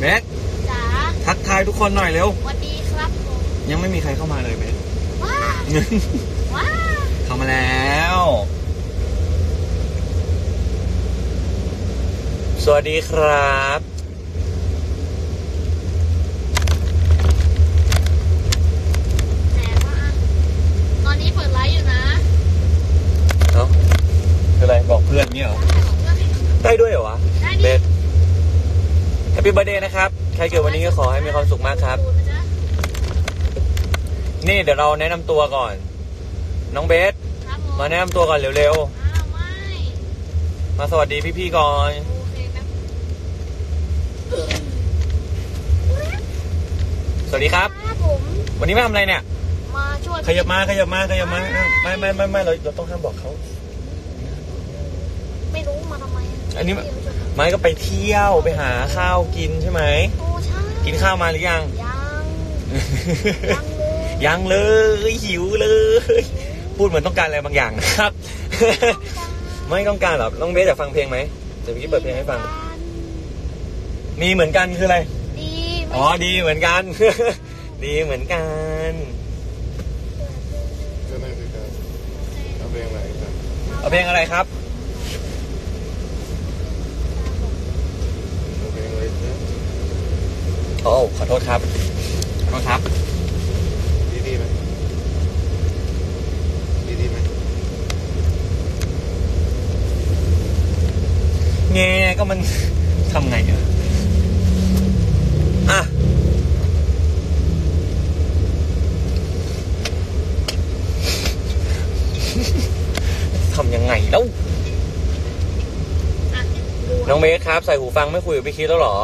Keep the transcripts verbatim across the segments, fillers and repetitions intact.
เบสจ๋าทักทายทุกคนหน่อยเร็วสวัสดีครับผมยังไม่มีใครเข้ามาเลยเบสว้าว้าเข้ามาแล้วสวัสดีครับแหมว่าตอนนี้เปิดไลฟ์อยู่นะเอ้าคืออะไรบอกเพื่อนเนี่ยเหรอได้ด้วยเหรอวะเบสแฮปปี้เบิร์ธเดย์นะครับใครเกิดวันนี้ก็ขอให้มีความสุขมากครับนี่เดี๋ยวเราแนะนำตัวก่อนน้องเบสมาแนะนำตัวก่อนเร็วๆมาสวัสดีพี่ๆก่อนสวัสดีครับวันนี้มาทำอะไรเนี่ยมาช่วยขยับมาขยับมาขยับมาไม่ไม่ไม่ไม่เราเราต้องห้ามบอกเขาไม่รู้มาทำไมอันนี้ไม่ก็ไปเที่ยวไปหาข้าวกินใช่ไหมโอ้ใช่กินข้าวมาหรือยังยังยังเลยหิวเลยพูดเหมือนต้องการอะไรบางอย่างนะครับไม่ต้องการหรอน้องเบสอยากฟังเพลงไหมเดี๋ยวพี่เปิดเพลงให้ฟังมีเหมือนกันคืออะไรดีอ๋อดีเหมือนกันดีเหมือนกันก็นั่นคือการเอาเพลงอะไรครับเอาเพลงอะไรครับเอาเพลงอะไรครับโอ้ขอโทษครับขอโทษครับดีดีไหมดีดีไหมเงี้ยก็มันทำไงอ่ะอ่ะทำยังไงแล้วน้องเบสครับใส่หูฟังไม่คุยกับพี่คิดแล้วหรอ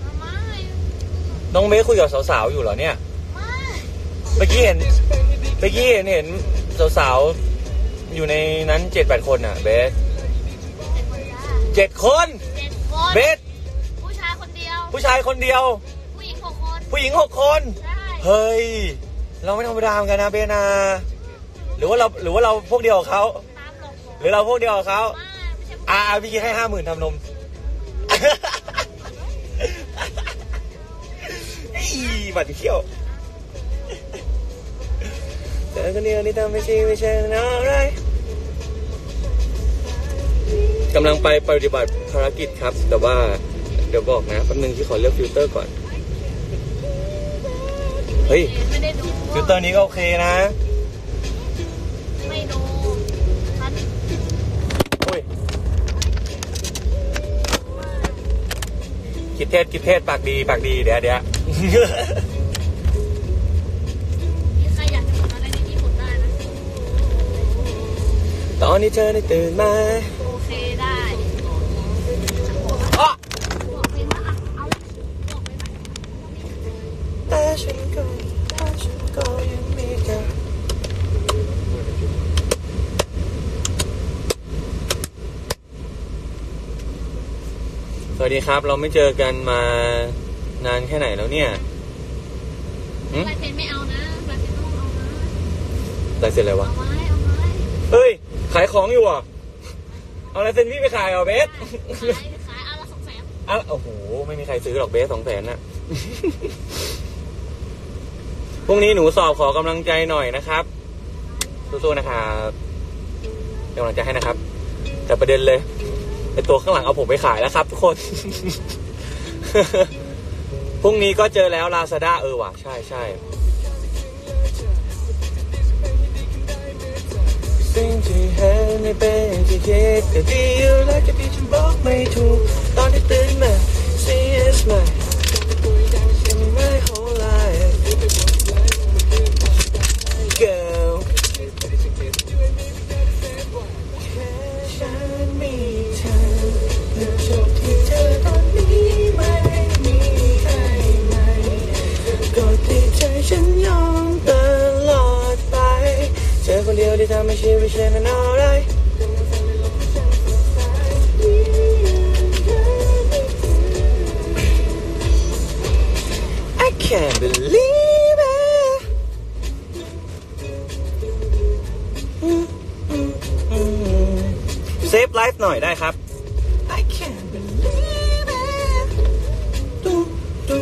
น้องเบสคุยกับสาวๆอยู่เหรอเนี่ยเมื่อกี้เห็นเมื่อกี้เห็นเห็นสาวๆอยู่ในนั้นเจ็ดแปดคนอ่ะเบสเจ็ดคนเบสผู้ชายคนเดียวผู้ชายคนเดียวผู้หญิงหกคนผู้หญิงหกคนเฮ้ยเราไม่ธรรมดาเหมือนกันนะเบสนะหรือว่าเราหรือว่าเราพวกเดียวกับเขาหรือเราพวกเดียวกับเขาอ่าพี่คิดให้ห้าหมื่นทำนมบัตรเที่ยวแต่คนเดียวนี่ทำไม่ใช่ไม่ใช่อะไรกำลังไปปฏิบัติภารกิจครับแต่ว่าเดี๋ยวบอกนะแป๊บนึงที่ขอเลือกฟิลเตอร์ก่อนเฮ้ยฟิลเตอร์นี้ก็โอเคนะไม่ดูโอ้ยคิดเทศคิดเทศปากดีปากดีเดี๋ยวเดี๋ยวใครอยากจะทำอะไรในที่ผมได้นะตอนนี้เธอได้ตื่นมาโอเคได้อ๋อแต่ฉันก็แต่ฉันก็ยังมีเธอสวัสดีครับเราไม่เจอกันมานานแค่ไหนแล้วเนี่ยลายเซ็นไม่เอานะลายเซ็นต้องเอานะลายเซ็นอะไรวะเอาไว้เอาไว้เฮ้ยขายของอยู่อ่ะเอาลายเซ็นพี่ไปขายเหรอเบสขายขายเอาละสองแสนอ้าวโอ้โหไม่มีใครซื้อหรอกเบสสองแสนน่ะพรุ่งนี้หนูสอบขอกำลังใจหน่อยนะครับสู้ๆนะครับเป็นกำลังใจให้นะครับแต่ประเด็นเลยไอตัวข้างหลังเอาผมไปขายแล้วครับทุกคนพรุ่งนี้ก็เจอแล้ว Lazada เออว่ะใช่ใช่สิ่งที่เห็นในเป็นที่คิดแต่ดีอยู่แล้วจะพี่ฉันบอกไม่ถูกตอนที่ตื่นมา See it's my my whole life girl ฉันมีเธอและจุดที่เธอตอนนี้ไม่มีใครไหนก็ที่ใจฉันยอมตลอดไปเธอคนเดียวที่ทำให้ชีวิตฉันนั้นอะไร I can't believe it เซฟไลฟ์หน่อยได้ครับ I can't believe it ดูดู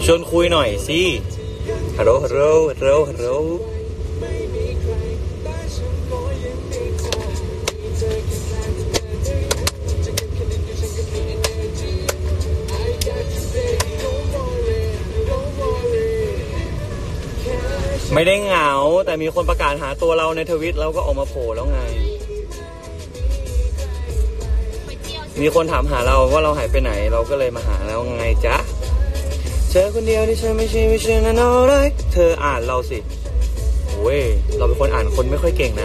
วนคุยหน่อยสิฮัลโหลฮัลโหลฮัลโหลฮัลโหลไม่ได้เหงาแต่มีคนประกาศหาตัวเราในทวิตแล้วก็ออกมาโผล่แล้วไงมีคนถามหาเราว่าเราหายไปไหนเราก็เลยมาหาแล้วไงจ๊ะเธอคนเดียวที่ฉันไม่ใช่ไม่ใช่นะน้องเลยเธออ่านเราสิโอ้ยเราเป็นคนอ่านคนไม่ค่อยเก่งนะ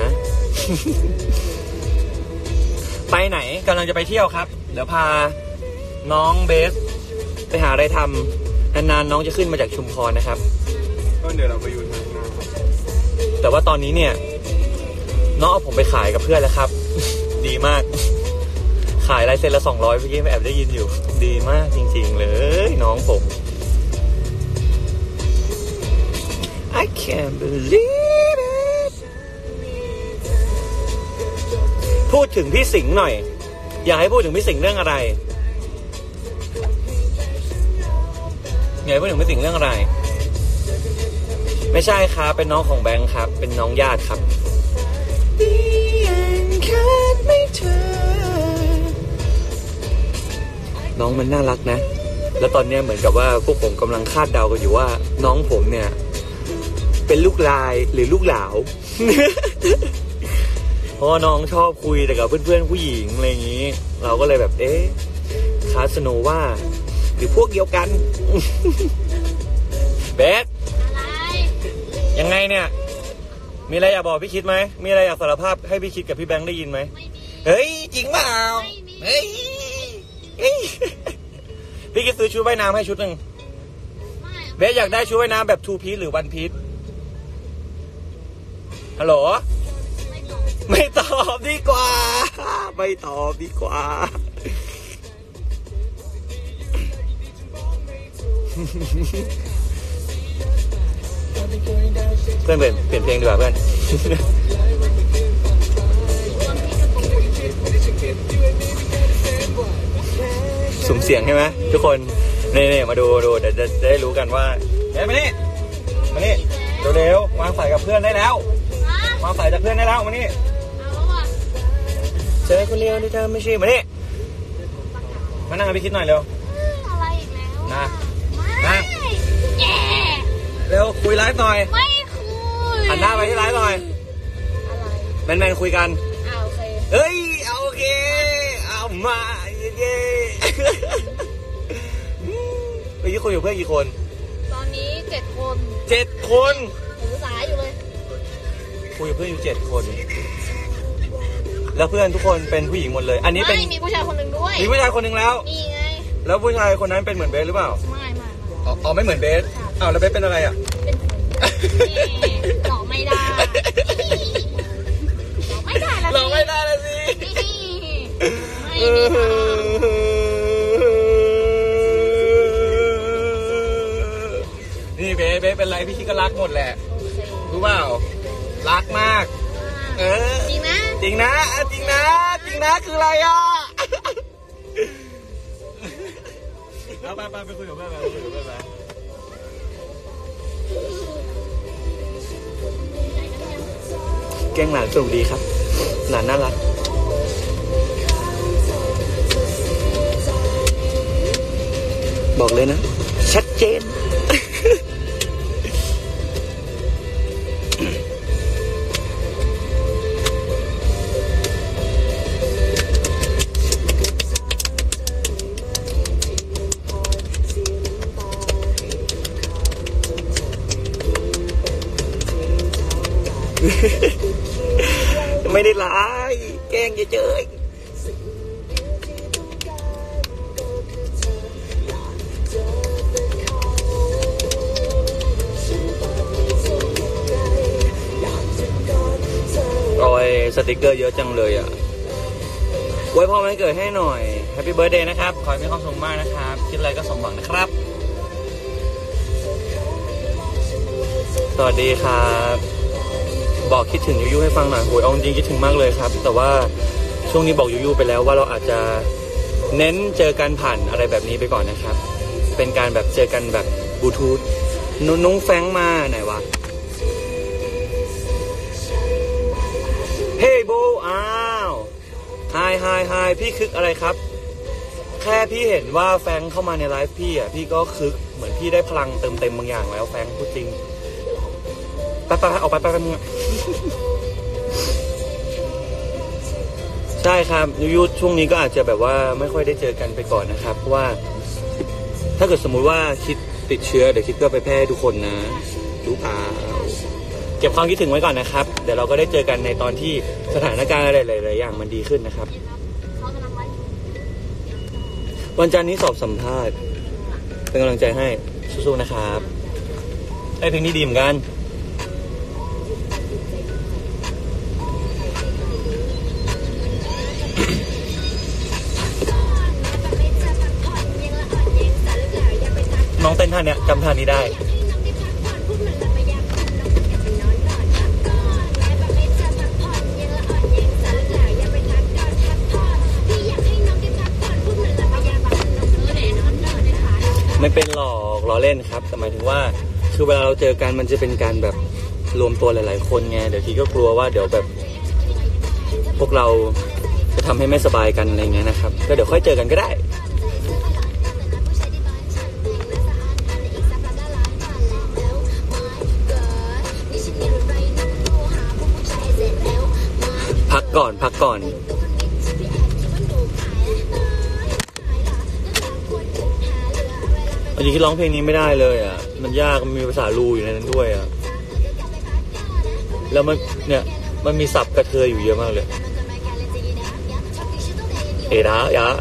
ไปไหนกำลังจะไปเที่ยวครับเดี๋ยวพาน้องเบสไปหาอะไรทำนานๆน้องจะขึ้นมาจากชุมพรนะครับก็เดี๋ยวเราไปอยู่ทางหน้าแต่ว่าตอนนี้เนี่ยน้องเอาผมไปขายกับเพื่อนแล้วครับ ดีมากขายลายเซ็นละสองร้อยเมื่อกี้แอบได้ยินอยู่ดีมากจริงๆเลยน้องผม I can't believe it พูดถึงพี่สิงห์หน่อยอยากให้พูดถึงพี่สิงห์เรื่องอะไรอยากให้พูดถึงพี่สิงห์เรื่องอะไรไม่ใช่ครับเป็นน้องของแบงค์ครับเป็นน้องญาติครับน้องมันน่ารักนะแล้วตอนนี้เหมือนกับว่าพวกผมกำลังคาดเดากันอยู่ว่าน้องผมเนี่ยเป็นลูกลายหรือลูกหลาว เพราะน้องชอบคุยแต่กับเพื่อนๆผู้หญิงอะไรอย่างนี้เราก็เลยแบบเอ๊ะคาสโนว่าหรือพวกเดียวกัน เบสยังไงเนี่ยมีอะไรอยากบอกพี่คิดไหมมีอะไรอยากสารภาพให้พี่คิดกับพี่แบงค์ได้ยินไหมเฮ้ยจริงเปล่าเฮ้ยพี่คิดซื้อชุดว่ายน้ำให้ชุดหนึ่งเบสอยากได้ชุดว่ายน้ำแบบทูพีซหรือวันพีซฮัลโหลไม่ตอบดีกว่าไม่ตอบดีกว่าเพื่อนเปลี่ยนเปลี่ยนเพลงดีกว่าเพื่อนสุ่มเสียงใช่ไหมทุกคนนี่ๆมาดูดูเดี๋ยวจะได้รู้กันว่าเฮ้ยมานี่มานี่เร็วๆวางสายกับเพื่อนได้แล้ววางสายจากเพื่อนได้แล้วมานี่เจอคนเดียวที่เธอไม่ใช่มานี่มานั่งกับพี่คิดหน่อยเร็วอะไรอีกแล้วนะนะเร็วคุยไลฟ์หน่อยไม่คุยหันหน้าไปที่ไลฟ์หน่อยอะไรแมนๆคุยกันเอาโอเคเฮ้ยเอาโอเคเอามาเย้เมื่อกี้คุยกับเพื่อนกี่คนตอนนี้เจ็ดคนเจ็ดคนถือสายอยู่เลยคุยกับเพื่อนอยู่เจ็ดคนแล้วเพื่อนทุกคนเป็นผู้หญิงหมดเลยอันนี้เป็นมีผู้ชายคนหนึ่งด้วยมีผู้ชายคนหนึ่งแล้วนี่ไงแล้วผู้ชายคนนั้นเป็นเหมือนเบสหรือเปล่าไม่ไม่อ๋อไม่เหมือนเบสอ้าวแล้วเบสเป็นอะไรอ่ะเป็นหลอกไม่ได้หลอกไม่ได้ละหลอกไม่ได้ละสินี่เบสเบสเป็นไรพี่คิดก็รักหมดแหละรู้เปล่ารักมากเออจริงนะจริงนะจริงนะจริงนะคืออะไรอ่ะเอาไปไปไปคุยกับเพื่อนไปคุยกับเพื่อนไปแกงหลานสนุกดีครับหลานน่ารักบอกเลยนะชัดเจนไม่ได้ร้ายแกล้งเฉยๆโอ้ยสติกเกอร์เยอะจังเลยอ่ะไว้พอมันเกิดให้หน่อยแฮปปี้เบิร์ธเดย์นะครับขอให้มีความสุขมากนะครับคิดอะไรก็สมหวังนะครับสวัสดีครับบอกคิดถึงยูยูให้ฟังหน่อยโหยเอาจริงคิดถึงมากเลยครับแต่ว่าช่วงนี้บอกยูยูไปแล้วว่าเราอาจจะเน้นเจอกันผ่านอะไรแบบนี้ไปก่อนนะครับเป็นการแบบเจอกันแบบบลูทูธนุ้งแฟงมาไหนวะเฮ้ยโบอ้าวไฮไฮไฮพี่คึกอะไรครับแค่พี่เห็นว่าแฟงเข้ามาในไลฟ์พี่อ่ะพี่ก็คึกเหมือนพี่ได้พลังเติมเต็มบางอย่างแล้วแฟงพูดจริงไปไปออกไปไปไปมึงใช่ครับยูทช่วงนี้ก็อาจจะแบบว่าไม่ค่อยได้เจอกันไปก่อนนะครับเพราะว่าถ้าเกิดสมมุติว่าคิดติดเชื้อเดี๋ยวคิดก็ไปแพร่ทุกคนนะรู้เปล่าเก็บความคิดถึงไว้ก่อนนะครับเดี๋ยวเราก็ได้เจอกันในตอนที่สถานการณ์อะไรหลายๆอย่างมันดีขึ้นนะครับวันจันทร์นี้สอบสัมภาษณ์เป็นกำลังใจให้สู้ๆนะครับไอ้เพลงนี้ดีเหมือนกันน้องเต้นท่าเนี้ยจำท่านี้ได้ไม่เป็นหรอกล้อเล่นครับแต่หมายถึงว่าคือเวลาเราเจอกันมันจะเป็นการแบบรวมตัวหลายๆคนไงเดี๋ยวทีก็กลัวว่าเดี๋ยวแบบพวกเราจะทำให้ไม่สบายกันอะไรเงี้ยนะครับก็เดี๋ยวค่อยเจอกันก็ได้พักก่อนพักก่อนอันนี้ที่ร้องเพลงนี้ไม่ได้เลยอ่ะมันยากมันมีภาษาลูอยู่ในนั้นด้วยอ่ะแล้วมันเนี่ยมันมีศัพท์กระเทยอยู่เยอะมากเลยเอดายะ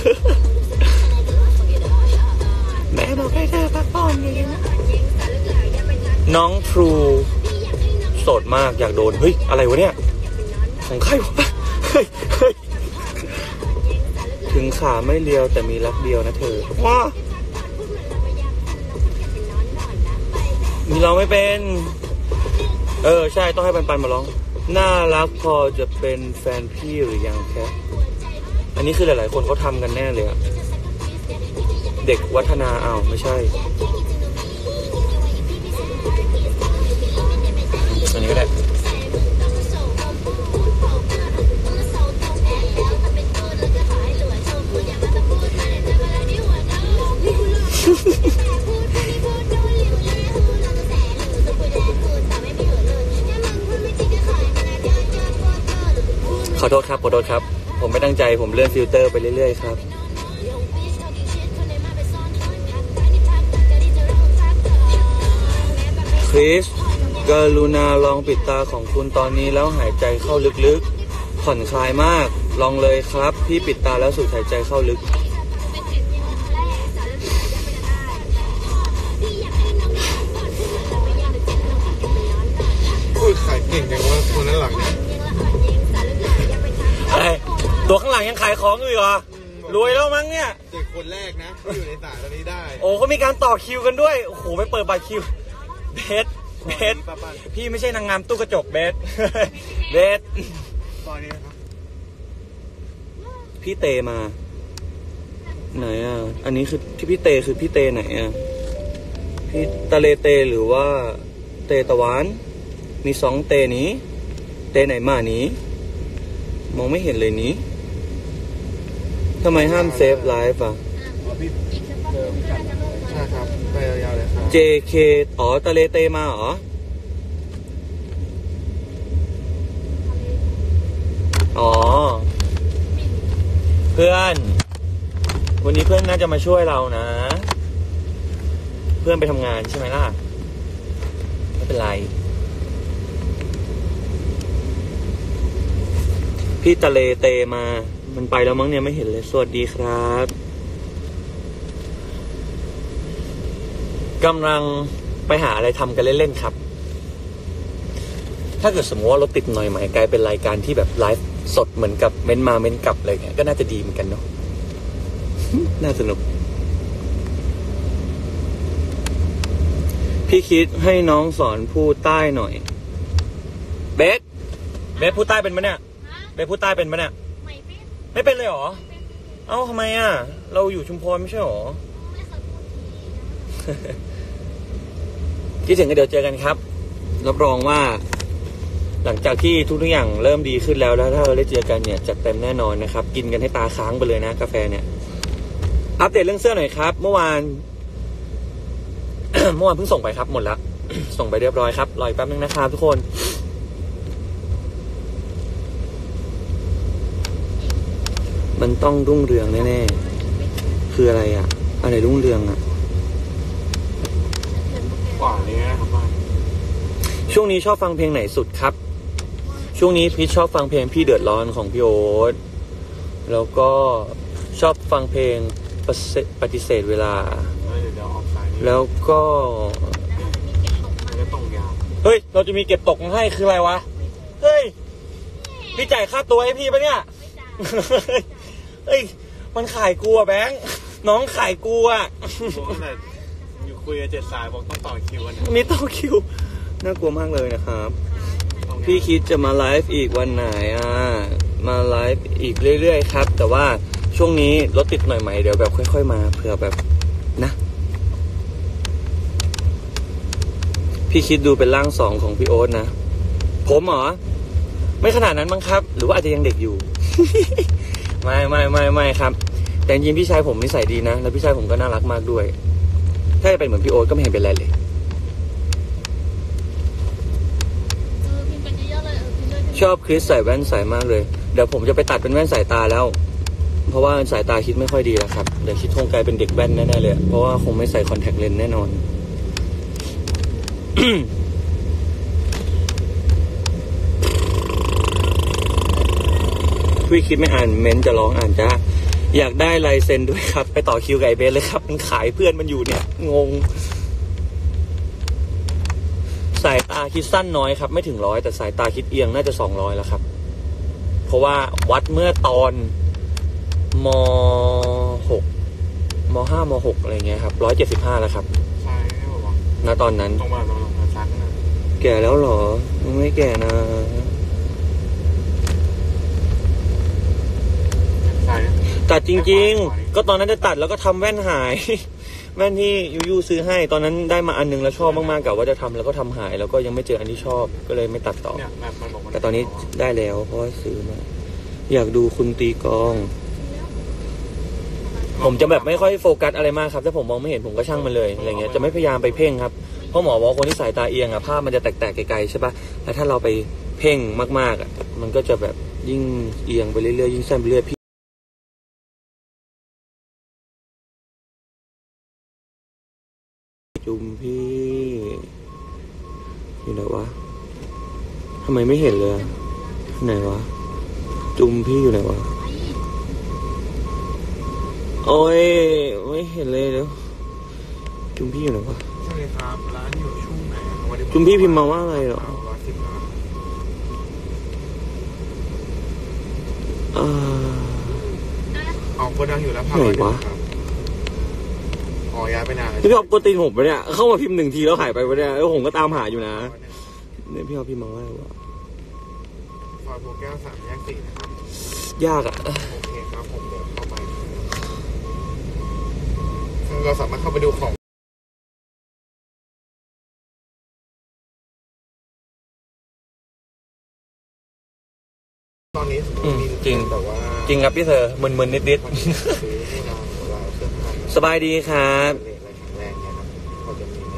แม่บอกให้เธอพักผ่อนเยอะน้องทรูโสดมากอยากโดนเฮ้ยอะไรวะเนี่ยของใครวะเฮ้ยเฮ้ยถึงขาไม่เลียวแต่มีรักเดียวนะเธอว้ามีร้องไม่เป็นเออใช่ต้องให้ปันปันมาร้องน่ารักพอจะเป็นแฟนพี่หรือยังแค่อันนี้คือหลายๆคนเขาทำกันแน่เลยอะเด็กวัฒนาอ้าวไม่ใช่อันนี้ก็ได้ขอโทษครับขอโทษครับผมไม่ตั้งใจผมเลื่อนฟิลเตอร์ไปเรื่อยๆครับคริสกรุณาลองปิดตาของคุณตอนนี้แล้วหายใจเข้าลึกๆผ่อนคลายมากลองเลยครับพี่ปิดตาแล้วสูดหายใจเข้าลึกพูดขายเก่งจังว่าคนนั้นหลังเนี่ยอะไรตัวข้างหลังยังขายของอยู่เหรอรวยแล้วมั้งเนี่ยเด็กคนแรกนะที่อยู่ในสายตอนนี้ได้โอ้เขามีการต่อคิวกันด้วยโอ้โหไปเปิดบัตรคิวเบสเบสพี่ไม่ใช่นางงามตู้กระจกเบสเบสตอนนี้ครับพี่เตมาไหนอ่ะอันนี้คือที่พี่เตคือพี่เตไหนอ่ะพี่ตะเลเตหรือว่าเตตะวันมีสองเตนี้เตไหนมานี้มองไม่เห็นเลยนี้ทำไมห้ามเซฟไลฟ์อ่ะใช่ครับไปยาวๆเลยครับเจ เค อ๋อตะเลเตมาเหรออ๋อเพื่อนวันนี้เพื่อนน่าจะมาช่วยเรานะเพื่อนไปทำงานใช่ไหมล่ะไม่เป็นไรพี่ตะเลเตมามันไปแล้วมั้งเนี่ยไม่เห็นเลยสวัสดีครับกำลังไปหาอะไรทำกันเล่นๆครับถ้าเกิดสมมติว่ารถติดหน่อยไหมกลายเป็นรายการที่แบบไลฟ์สดเหมือนกับเม้นมาเม้นกลับเลยก็น่าจะดีเหมือนกันเนาะ น่าสนุกพี่คิดให้น้องสอนพูดใต้หน่อยเบสเบสพูดใต้เป็นไหมเนี่ยเบสพูดใต้เป็นไหมเนี่ยไม่เป็นเลยเหรอเอ้าทำไมอ่ะเราอยู่ชุมพรไม่ใช่หรอคิดถึงก็เดี๋ยวเจอกันครับรับรองว่าหลังจากที่ทุกๆอย่างเริ่มดีขึ้นแล้วแล้วถ้าเราได้เจอกันเนี่ยจัดเต็มแน่นอนนะครับกินกันให้ตาค้างไปเลยนะกาแฟเนี่ยอัปเดตเรื่องเสื้อหน่อยครับเมื่อวาน เมื่อวานเพิ่งส่งไปครับหมดแล้ว ส่งไปเรียบร้อยครับรออีกแป๊บนึงนะครับทุกคนมันต้องรุ่งเรืองแน่ๆคืออะไรอ่ะอะไรรุ่งเรืองอ่ะกว่านี้นะครับบ้านช่วงนี้ชอบฟังเพลงไหนสุดครับช่วงนี้พีชชอบฟังเพลงพี่เดือดร้อนของพี่โอ๊ตแล้วก็ชอบฟังเพลงปฏิเสธเวลาเดี๋ยวเดี๋ยวออกสายนี้แล้วก็มันจะตรงยาวเฮ้ยเราจะมีเก็บตกมาให้คืออะไรวะเฮ้ยพี่จ่ายค่าตัวให้พี่ปะเนี่ยเฮ้ยมันขายกูอะแบงค์น้องขายกูอะบอกตั้งแต่อยู่คุยกับเจ็ดสายบอกต้องต่อคิวกันมีต่อคิวน่ากลัวมากเลยนะครับพี่คิดจะมาไลฟ์อีกวันไหนอ่ะมาไลฟ์อีกเรื่อยๆครับแต่ว่าช่วงนี้รถติดหน่อยไหมเดี๋ยวแบบค่อยๆมาเผื่อแบบนะพี่คิดดูเป็นร่างสองของพี่โอ๊ตนะผมเหรอไม่ขนาดนั้นมั้งครับหรือว่าอาจจะยังเด็กอยู่ ไม่ไม่ไม่ไม่ครับแต่จริงๆพี่ชายผมนิสัยดีนะแล้วพี่ชายผมก็น่ารักมากด้วยถ้าจะเป็นเหมือนพี่โอ๊ตก็ไม่เห็นเป็นไรเลยชอบคริสใส่แว่นใสมากเลยเดี๋ยวผมจะไปตัดเป็นแว่นสายตาแล้วเพราะว่าสายตาคิดไม่ค่อยดีแล้วครับเดี๋ยวคิดคงกลายเป็นเด็กแว่นแน่ๆเลยเพราะว่าคงไม่ใส่คอนแทคเลนส์แน่นอน พี่คิดไม่อ่านเม้นจะร้องอ่านจ้าอยากได้ลายเซ็นด้วยครับไปต่อคิวกับไอเบสเลยครับมันขายเพื่อนมันอยู่เนี่ยงงสายตาคิดสั้นน้อยครับไม่ถึงร้อยแต่สายตาคิดเอียงน่าจะสองร้อยแล้วครับเพราะว่าวัดเมื่อตอนมหกมห้ามหกอะไรเงี้ยครับร้อยเจ็ดสิบห้าแล้วครับใช่ไม่บอกว่าณตอนนั้นตรงมาตรงมาซักนะแก่แล้วเหรอไม่แก่นะใช่ตัดจริงๆก็ตอนนั้นจะตัดแล้วก็ทำแว่นหาย แว่นที่ยูยูซื้อให้ตอนนั้นได้มาอันนึงแล้วชอบมากๆกับว่าจะทำแล้วก็ทำหายแล้วก็ยังไม่เจออันที่ชอบก็เลยไม่ตัดต่อเนี่ยแบบมันบอกว่าแต่ตอนนี้ได้แล้วเพราะว่าซื้อมาอยากดูคุณตีกลอง ผมจะแบบไม่ค่อยโฟกัสอะไรมากครับถ้าผมมองไม่เห็นผมก็ช่างมันเลยอะไรเงี้ยจะไม่พยายามไปเพ่งครับเพราะหมอบอกคนที่สายตาเอียงอะภาพมันจะแตกๆไกลๆใช่ปะแล้วถ้าเราไปเพ่งมากๆอะมันก็จะแบบยิ่งเอียงไปเรื่อยๆยิ่งสั้นไปเรื่อยพี่จุมพี่อยู่ไหนวะทำไมไม่เห็นเลยไหนวะจุมพี่อยู่ไหนวะโอ้ยไม่เห็นเลยเดี๋ยวจุมพี่อยู่ไหนวะใช่ครับร้านอยู่ช่วงไหนวันนี้จุมพี่พิมพ์มาว่าอะไรเหรอร้อยสิบล้านอ่าออกคนดังอยู่แล้วพาไหนไปวะครับอ๋อย้ายไปนานแล้วพี่อ๊อฟกดตีนผมไปะเนี่ยเข้ามาพิมพ์หนึ่งทีแล้วหายไปไปะเนี่ยแล้วผมก็ตามหาอยู่นะเนี่ยพี่อ๊อฟพิมพ์มาว่าอะไรวะซอยโพแก้วสามแยกสี่นะครับยากอ่ะโอเคครับผมเดี๋ยวเข้าไปเราสามารถเข้าไปดูของตอนนี้อืมจริงแต่ว่าจริงครับพี่เธอมึนๆนิดซื้อให้เราเราเสื้อผ้าๆสบายดีครับเลทอะไรแข็งแรงเนี่ยครับเขาจะมีไหม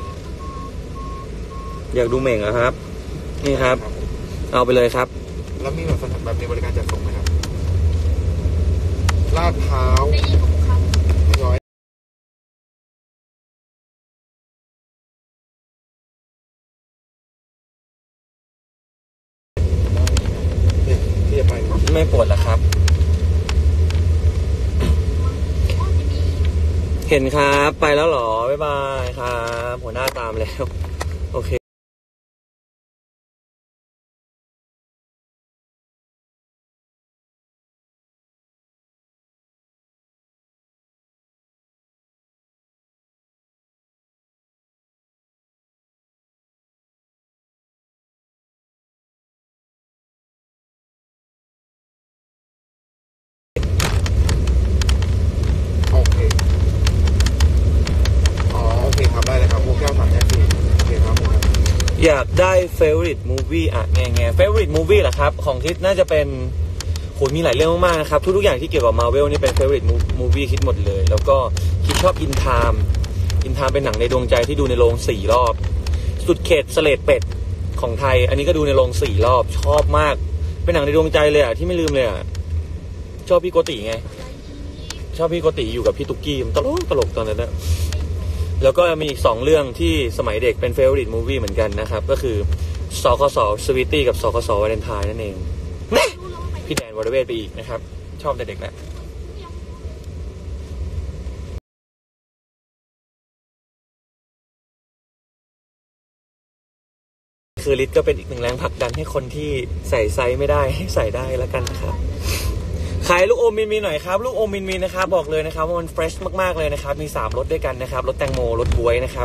อยากดูเหม่งเหรอครับ นี่ครับครับผมเอาไปเลยครับแล้วมีแบบสถานแบบมีบริการจัดส่งไหมครับลาดพร้าวได้ยินของเขาร้อยเนี่ยที่จะไปเนี่ยไม่ปวดแล้วครับ เห็นครับไปแล้วเหรอบ๊ายบายครับหัวหน้าตามแล้วโอเคโอเคอ๋อโอเคครับได้เลยครับพวกแก้วสามแยกสี่โอเคครับผมอยากได้ favorite movie อ่ะแง่แง่ favorite movie เหรอครับของคิดน่าจะเป็นโหมีหลายเรื่องมากๆนะครับทุกๆอย่างที่เกี่ยวกับ Marvel นี่เป็น favorite movie คิดหมดเลยแล้วก็คิดชอบ In Time In Time เป็นหนังในดวงใจที่ดูในโรงสี่รอบสุดเขตเสลดเป็ดของไทยอันนี้ก็ดูในโรงสี่รอบชอบมากเป็นหนังในดวงใจเลยอ่ะที่ไม่ลืมเลยอ่ะชอบพี่โกติไงชอบพี่โกติอยู่กับพี่ตุ๊กกี้มันตลกตลกตอนนั้นนะแล้วก็มีอีกสองเรื่องที่สมัยเด็กเป็น favorite movie เหมือนกันนะครับก็คือสคสสวีตี้กับสคสวาเลนไทน์นั่นเองพี่แดนวรเวทไปอีกนะครับชอบแต่เด็กแหละคือลิศก็เป็นอีกหนึ่งแรงผลักดันให้คนที่ใส่ไซส์ไม่ได้ให้ใส่ได้แล้วกันนะครับขายลูกอมมินมินหน่อยครับลูกอมมินมินนะครับบอกเลยนะครับว่ามันเฟรชมากๆเลยนะครับมีสามรสด้วยกันนะครับรสแตงโมรสบ๊วยนะครับ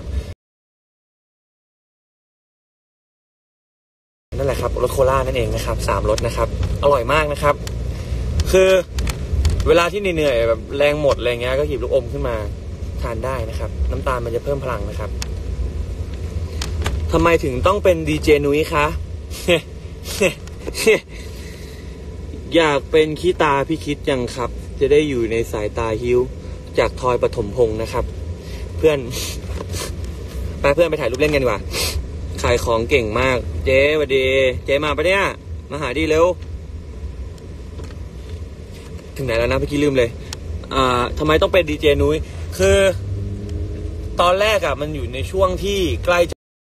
นั่นแหละครับรสโคลานั่นเองนะครับสามรสนะครับอร่อยมากนะครับคือเวลาที่เหนื่อยแบบแรงหมดอะไรเงี้ยก็หยิบลูกอมขึ้นมาทานได้นะครับน้ำตาลมันจะเพิ่มพลังนะครับทำไมถึงต้องเป็นดีเจนุ้ยคะ อยากเป็นขี้ตาพี่คิดยังครับจะได้อยู่ในสายตาฮิวจากทอยปฐมพงศ์นะครับเพื่อนไปเพื่อนไปถ่ายรูปเล่นกันดีกว่าขายของเก่งมากเจ๊สวัสดีเจ๊มาปะเนี่ยมาหาดีเร็วถึงไหนแล้วนะเมื่อกี้ลืมเลยอ่าทำไมต้องเป็นดีเจนุ้ยคือตอนแรกอ่ะมันอยู่ในช่วงที่ใกล้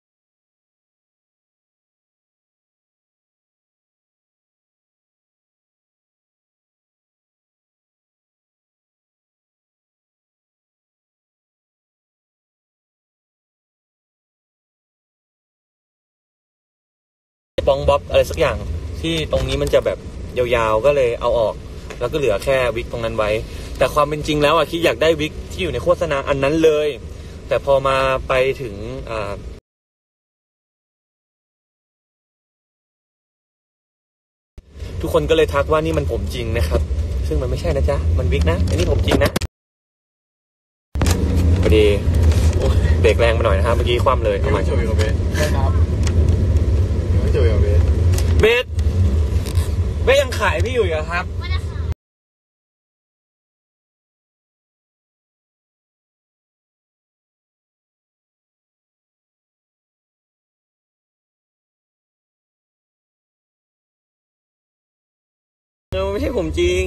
ปองบ๊อบอะไรสักอย่างที่ตรงนี้มันจะแบบยาวๆก็เลยเอาออกแล้วก็เหลือแค่วิกตรงนั้นไว้แต่ความเป็นจริงแล้วอ่ะคิดอยากได้วิกที่อยู่ในโฆษณาอันนั้นเลยแต่พอมาไปถึงอ่าทุกคนก็เลยทักว่านี่มันผมจริงนะครับซึ่งมันไม่ใช่นะจ๊ะมันวิกนะอันนี้ผมจริงนะพอดีเบรกแรงมาหน่อยนะครับเมื่อกี้คว่ำเลยเอามาช่วยกับเบสใช่ครับไม่ช่วยกับเบสเบสเบสยังขายพี่อยู่เหรอครับไม่ได้ขายไม่ใช่ผมจริง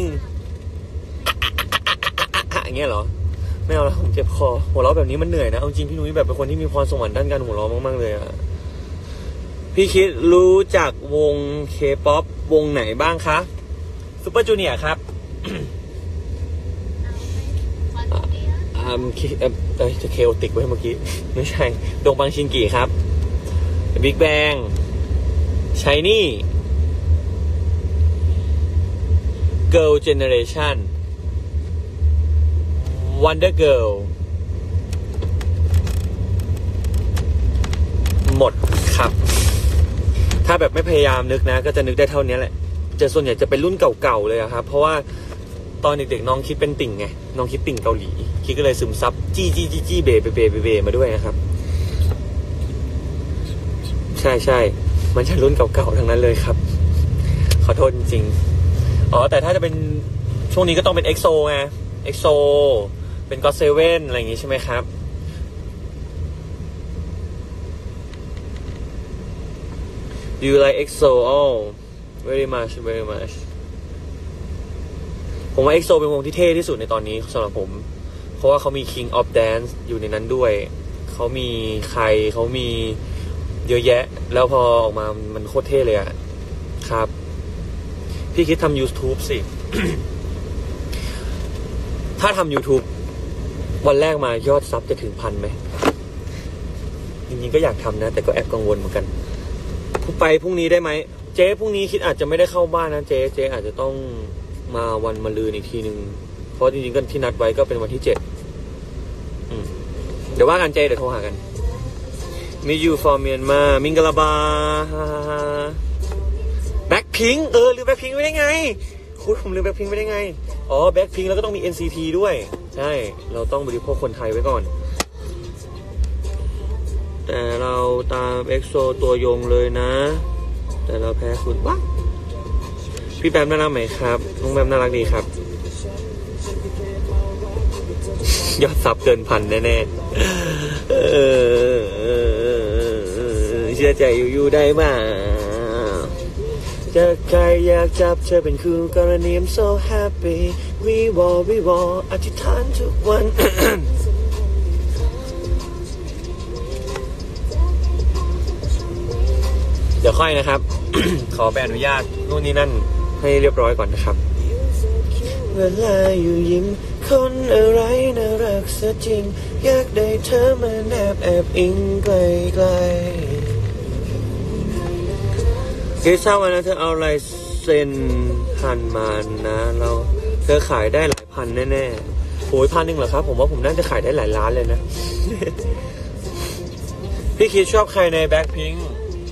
อย่างเงี้ยเหรอไม่เอาแล้วผมเจ็บคอหัวเราะแบบนี้มันเหนื่อยนะเอาจริงพี่นุ้ยแบบเป็นคนที่มีพรสวรรค์ด้านการหัวเราะมากๆเลยอะพี่คิดรู้จักวงเคป๊อปวงไหนบ้างคะซุปเปอร์จูเนียร์ครับอ่าเอ้ยจะเคโอติกไว้เมื่อกี้ไม่ใช่ดงบังชินกิครับบิ๊กแบงชายนี่Girl Generation Wonder Girl หมดครับถ้าแบบไม่พยายามนึกนะก็จะนึกได้เท่านี้แหละจะส่วนใหญ่จะเป็นรุ่นเก่าๆเลยครับเพราะว่าตอนเด็กๆน้องคิดเป็นติ่งไงน้องคิดติ่งเกาหลีคิดก็เลยซึมซับจี้จี้จี้จี้เบเบเบเบเบมาด้วยนะครับใช่ใช่มันจะรุ่นเก่าๆทั้งนั้นเลยครับขอโทษจริงอ๋อแต่ถ้าจะเป็นช่วงนี้ก็ต้องเป็นเอ็กโซไงเอ็กโซเป็นก็อตเซเว่นอะไรอย่างงี้ใช่ไหมครับ Do you like เอ็กโซ Oh very much very much ผมว่า เอ็กโซ เป็นวงที่เท่ที่สุดในตอนนี้สำหรับผมเพราะว่าเขามี King of Dance อยู่ในนั้นด้วยเขามีใครเขามีเยอะแยะแล้วพอออกมามันโคตรเท่เลยอะครับพี่คิดทำ YouTube สิ ถ้าทำ YouTube วันแรกมายอดซับจะถึงพันไหมจริงๆก็อยากทำนะแต่ก็แอบกังวลเหมือนกันไปพรุ่งนี้ได้ไหมเจ๊พรุ่งนี้คิดอาจจะไม่ได้เข้าบ้านนะเจ๊เจ๊อาจจะต้องมาวันมะรืนอีกทีนึงเพราะจริงๆก็ที่นัดไว้ก็เป็นวันที่เจ็ดเดี๋ยวว่ากันเจ๊เดี๋ยวโทรหากันมีอยู่ for Myanmar มิงกะลาบาแบ็คพิงค์เออลืมแบ็คพิงค์ไม่ได้ไงคุณผมลืมแบ็คพิงค์ไม่ได้ไงอ๋อแบ็คพิงค์แล้วก็ต้องมี เอ็น ซี ที ด้วยใช่เราต้องบริโภคคนไทยไว้ก่อนแต่เราตามเอ็กโซตัวยงเลยนะแต่เราแพ้คุณวะพี่แบมน่ารักไหมครับน้องแบมน่ารักดีครับยอดซับเกินพันแน่ๆเออเชื่อใจอยู่ๆได้มาจะใครอยากจับเธอเป็นคู่กรณี I'm so happy วิวอวิวออธิษฐานทุกวัน เดี๋ยวค่อยนะครับ ขอใบอนุญาตนู่นนี่นั่นให้เรียบร้อยก่อนนะครับเวลาอยู่ยิ้มคนอะไรน่ารักซะจริงอยากได้เธอมาแนบแอบอิงไกลไกลเกซ่าวันนั้นเธอเอาอะไรเซ็นพันมานะเราเธอขายได้หลายพันแน่ๆโอ้ยพันหนึ่งเหรอครับผมว่าผมน่าจะขายได้หลายล้านเลยนะ พี่คิดชอบใครในแบ็คพิงค์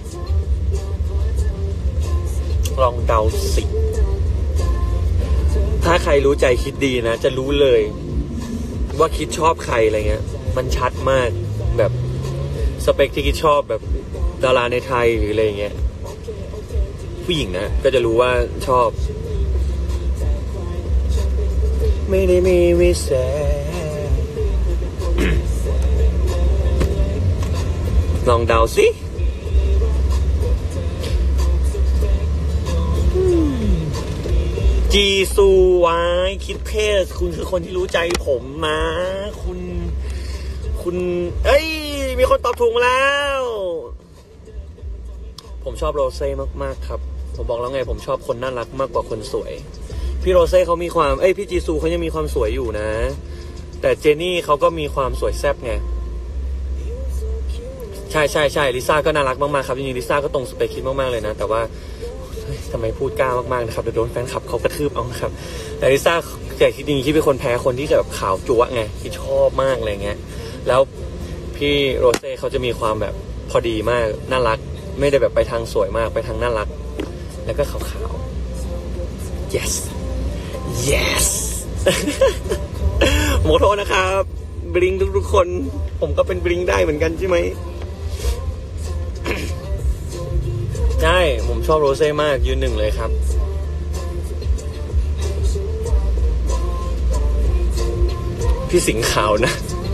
ลองเดาสิถ้าใครรู้ใจคิดดีนะจะรู้เลยว่าคิดชอบใครอะไรเงี้ยมันชัดมากแบบสเปคที่คิดชอบแบบดาราในไทยหรืออะไรเงี้ยผู้หญิงนะก็จะรู้ว่าชอบไม่ได้มีวิเศษ ลองเดาสิจีซูไว้คิดเพศคุณคือคนที่รู้ใจผมนะคุณคุณเอ้ยมีคนตอบถูกมาแล้วผมชอบโรเซ่มากๆครับผมบอกแล้วไงผมชอบคนน่ารักมากกว่าคนสวยพี่โรเซ่เขามีความเอ้ยพี่จีซูเขายังมีความสวยอยู่นะแต่เจนี่เขาก็มีความสวยแซ่บไงใช่ใช่ใช่ลิซ่าก็น่ารักมากๆครับจริงๆลิซ่าก็ตรงสเปคคิดมากๆเลยนะแต่ว่าทำไมพูดกล้ามากๆนะครับเดี๋ยวโดนแฟนคลับเขากระทืบเอาครับแต่ลิซ่าแต่จริงๆคิดเป็นคนแพ้คนที่แบบขาวจั๊วไงที่ชอบมากอะไรเงี้ยแล้วพี่โรเซ่เขาจะมีความแบบพอดีมากน่ารักไม่ได้แบบไปทางสวยมากไปทางน่ารักแล้วก็ขาวๆ yes yes ขอโทษนะครับบลิงทุกๆคนผมก็เป็นบลิงได้เหมือนกันใช่ไหม ใช่ผมชอบโรเซ่มากยืนหนึ่งเลยครับพี่สิงห์ขาวนะ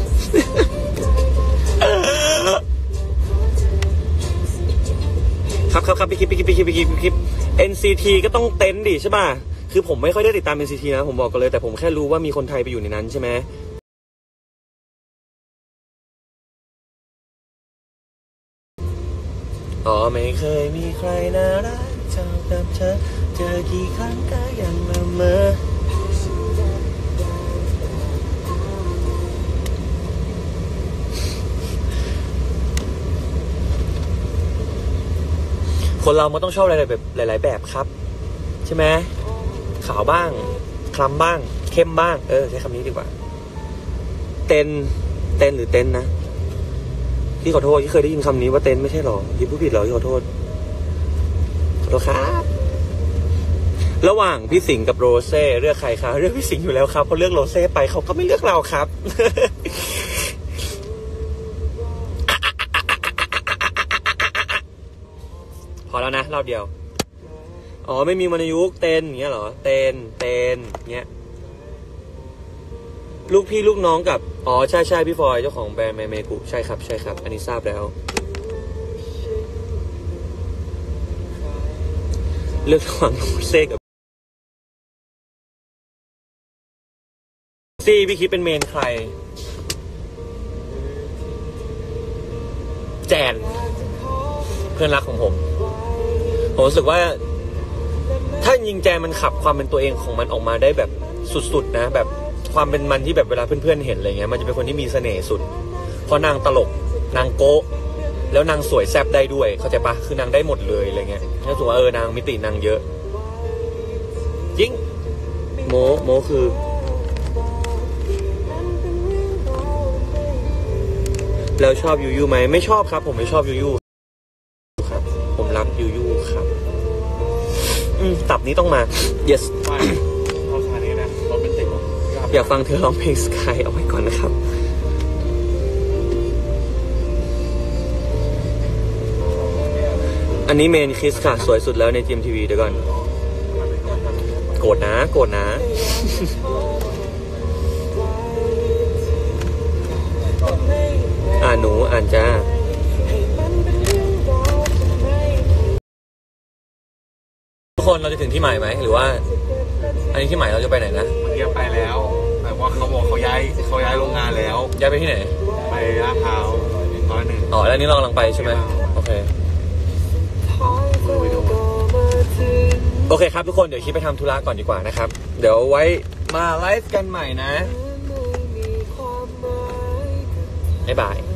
ครับครับครับพี่คิดพี่คิดพี่คิดพี่คิดพี่คิด เอ็น ซี ที ก็ต้องเต็นท์ดิใช่ป่ะคือผมไม่ค่อยได้ติดตาม เอ็น ซี ที นะผมบอกกันเลยแต่ผมแค่รู้ว่ามีคนไทยไปอยู่ในนั้นใช่ไหมอ๋อไม่เคยมีใครน่ารักเท่ากับเธอเจอกี่ครั้งก็ยังละเมอคนเรามันต้องชอบอะไรแบบหลายๆแบบครับใช่ไหมขาวบ้างคล้ำบ้างเข้มบ้างเออใช้คำนี้ดีกว่าเต้นเต้นหรือเต้นนะพี่ขอโทษที่เคยได้ยินคำนี้ว่าเต้นไม่ใช่หรอพี่ผู้ผิดหรอพี่ขอโทษขอโทษครับระหว่างพี่สิงห์กับโรเซ่เลือกใครครับเลือกพี่สิงห์อยู่แล้วครับเขาเลือกโรเซ่ไปเขาก็ไม่เลือกเราครับ พอแล้วนะรอบเดียวอ๋อไม่มีวรรณยุกต์เต้นอย่างเงี้ยเหรอเต้นเต้นเงี้ยลูกพี่ลูกน้องกับอ๋อใช่ใช่พี่ฟอยเจ้าของแบรนด์ไมเมกุใช่ครับใช่ครับอันนี้ทราบแล้วเลือกระหว่างโรเซ่กับซี่พี่คิดเป็นเมนใครแจนเพื่อนรักของผมผมรู้สึกว่าถ้ายิงแจนมันขับความเป็นตัวเองของมันออกมาได้แบบสุดๆนะแบบความเป็นมันที่แบบเวลาเพื่อนๆเห็นอะไรเงี้ยมันจะเป็นคนที่มีเสน่ห์สุดเพราะนางตลกนางโก๊ะแล้วนางสวยแซ่บได้ด้วยเข้าใจปะคือนางได้หมดเลยอะไรเงี้ยถ้าสมมติว่าเออนางมิตินางเยอะจริงโมโมคือแล้วชอบยูยูไหมไม่ชอบครับผมไม่ชอบยูยูครับผมรักยูยูครับอืมตับนี้ต้องมา yes เอาชานี้นะเราเป็นติ่งอยากฟังเธอร้องเพลงสกายเอาไว้ก่อนนะครับอันนี้เมนคิสค่ะสวยสุดแล้วในจีเอ็มทีวีเดี๋ยวก่อนโกรธนะโกรธนะ อ่านหนูอ่านจ้าทุกคนเราจะถึงที่หมายไหมหรือว่า อันนี้ที่หมายเราจะไปไหนนะเมื่อกี้ไปแล้ว แต่ว่าเขาบอกเขาย้ายเขาย้ายโรงงานแล้วย้ายไปที่ไหนไปลาดพร้าวร้อยหนึ่งอ๋อแล้วอันนี้เรากำลังไปใช่ไหมโอเคโอเคครับทุกคนเดี๋ยวคิดไปทำธุระก่อนดีกว่านะครับเดี๋ยวไว้มาไลฟ์กันใหม่นะบ๊ายบาย